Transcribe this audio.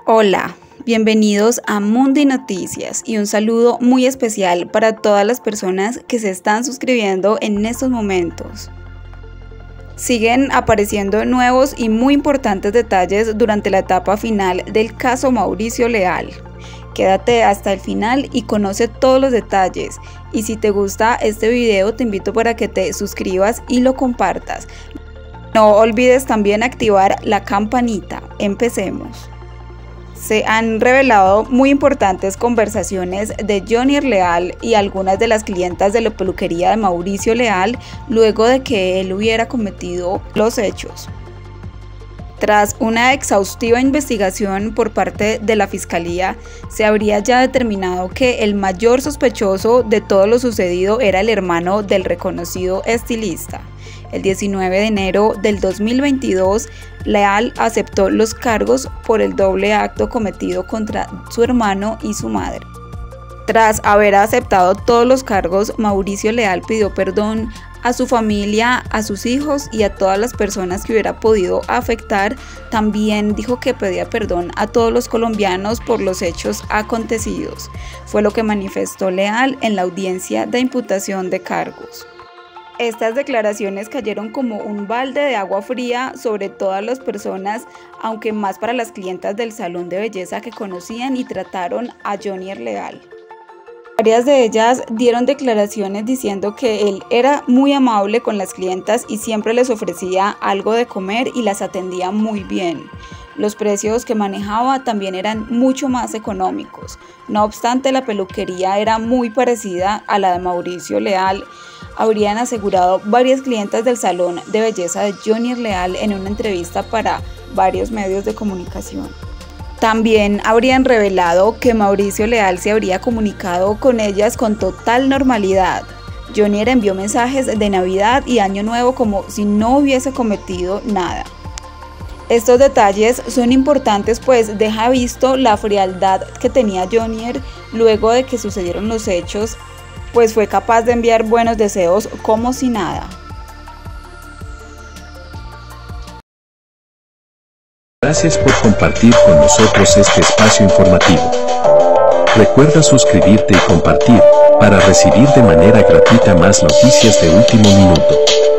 Hola, bienvenidos a Mundi Noticias y un saludo muy especial para todas las personas que se están suscribiendo en estos momentos. Siguen apareciendo nuevos y muy importantes detalles durante la etapa final del caso Mauricio Leal. Quédate hasta el final y conoce todos los detalles. Y si te gusta este video, te invito para que te suscribas y lo compartas. No olvides también activar la campanita. Empecemos. Se han revelado muy importantes conversaciones de Jonier Leal y algunas de las clientas de la peluquería de Mauricio Leal luego de que él hubiera cometido los hechos. Tras una exhaustiva investigación por parte de la Fiscalía, se habría ya determinado que el mayor sospechoso de todo lo sucedido era el hermano del reconocido estilista. El 19 de enero del 2022, Leal aceptó los cargos por el doble acto cometido contra su hermano y su madre. Tras haber aceptado todos los cargos, Mauricio Leal pidió perdón a su familia, a sus hijos y a todas las personas que hubiera podido afectar. También dijo que pedía perdón a todos los colombianos por los hechos acontecidos. Fue lo que manifestó Leal en la audiencia de imputación de cargos. Estas declaraciones cayeron como un balde de agua fría sobre todas las personas, aunque más para las clientas del salón de belleza que conocían y trataron a Jonier Leal. Varias de ellas dieron declaraciones diciendo que él era muy amable con las clientas y siempre les ofrecía algo de comer y las atendía muy bien. Los precios que manejaba también eran mucho más económicos. No obstante, la peluquería era muy parecida a la de Mauricio Leal. Habrían asegurado varias clientas del salón de belleza de Jonier Leal en una entrevista para varios medios de comunicación. También habrían revelado que Mauricio Leal se habría comunicado con ellas con total normalidad. Jonier envió mensajes de Navidad y Año Nuevo como si no hubiese cometido nada. Estos detalles son importantes pues deja visto la frialdad que tenía Jonier luego de que sucedieron los hechos, pues fue capaz de enviar buenos deseos como si nada. Gracias por compartir con nosotros este espacio informativo. Recuerda suscribirte y compartir para recibir de manera gratuita más noticias de último minuto.